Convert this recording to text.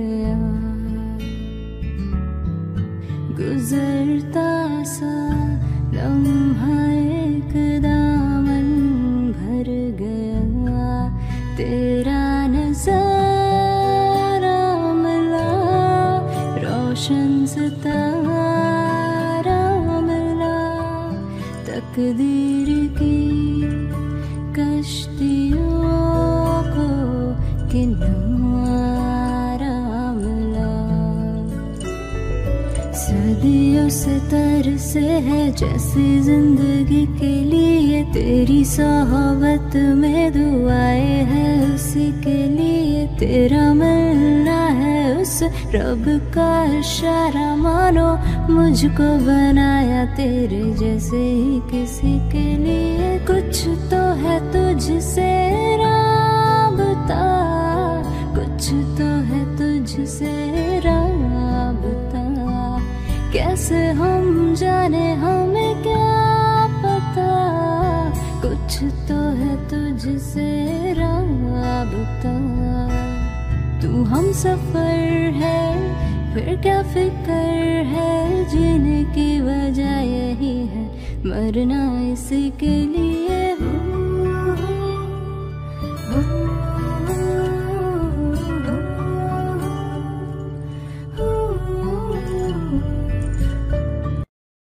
गया। गुजरता सा लम्हा एक दामन भर गया, तेरा नज़ारा मिला, रोशन सितारा मिला, तकदीर की कश्तियों को किनारा मिला। सदियों से तरसे है जैसी जिंदगी के लिए, तेरी सोहबत में दुआएं है उसी के लिए, तेरा मिलना है उस रब का इशारा, मानो मुझको बनाया तेरे जैसे ही किसी के लिए। कुछ तो है तुझसे राबता, कुछ तो है तुझसे राबता, कैसे हम जाने हमें क्या पता, कुछ तो है तुझसे राबता। तू हम सफर है फिर क्या फिक्र है, जीने की वजह यही है मरना इसी के लिए